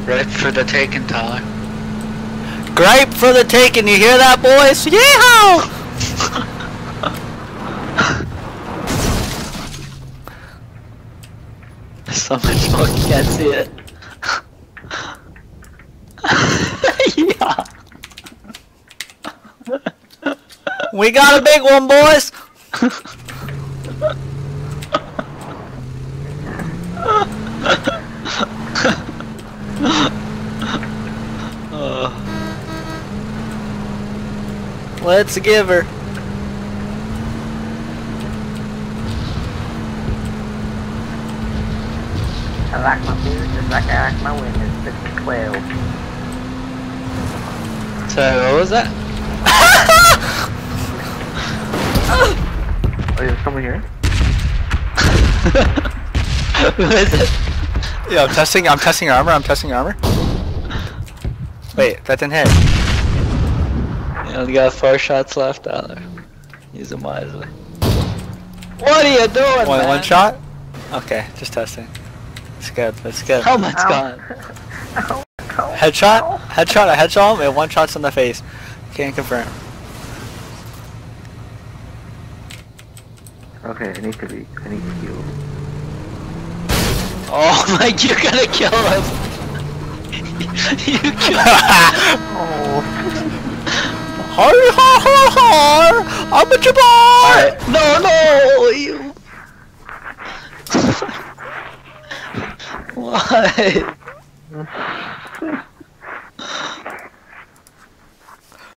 Right for the taking, Tyler. Gripe for the taking, you hear that, boys? Yeehaw! There's so much smoke, you can't see it. Yeah. We got a big one, boys! Let's give her. I like my beer just like I like my women. 6 and 12. So what was that? Oh, is someone here? Who is it? Yeah, I'm testing armor, Wait, that didn't hit. You only got 4 shots left, Tyler. Use them wisely. What are you doing, man? One shot? Okay, just testing. It's good, it's good. Helmet's gone. Ow. Headshot? Headshot, I headshot him, and 1 shot's in the face. Can't confirm. Okay, I need to heal. Oh my, you're gonna kill him. You killed him. Oh. Har har har har! I'm a jabbar! No, you. Why?